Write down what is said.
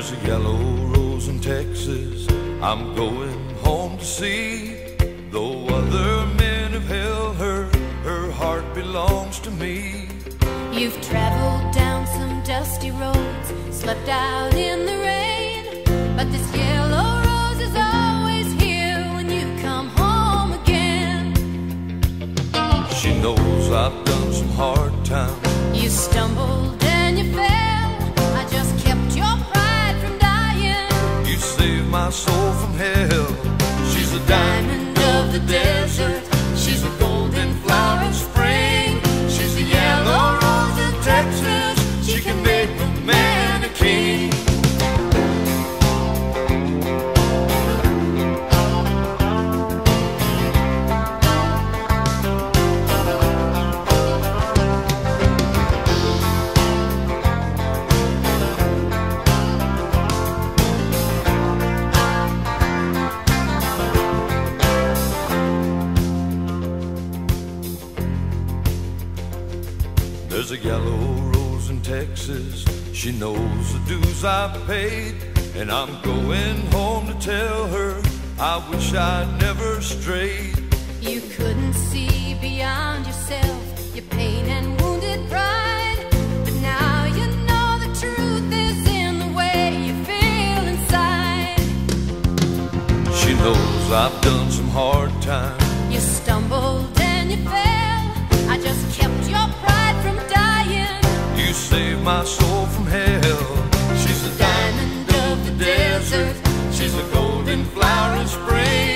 There's a yellow rose in Texas I'm going home to see. Though other men have held her, her heart belongs to me. You've traveled down some dusty roads, slept out in the rain, but this yellow rose is always here when you come home again. She knows I've done some hard times. You stumbled and you fell, I just kept your pride from dying. You saved my soul from hell. She's a diamond of the desert, she's a golden flower of spring. She's the yellow rose of Texas, she can make a man a king. There's a yellow rose in Texas, she knows the dues I've paid, and I'm going home to tell her I wish I'd never strayed. You couldn't see beyond yourself, your pain and wounded pride, but now you know the truth is in the way you feel inside. She knows I've done some hard times. You stumbled and you fell, I just kept your pride from dying. You saved my soul from hell. She's a diamond of the desert, she's a golden flower in spring.